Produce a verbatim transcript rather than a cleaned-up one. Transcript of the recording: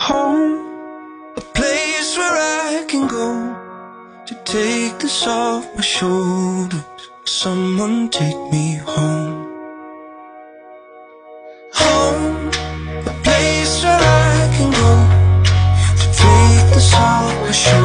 Home, a place where I can go to take this off my shoulders. Someone take me home. Home, a place where I can go to take this off my shoulders.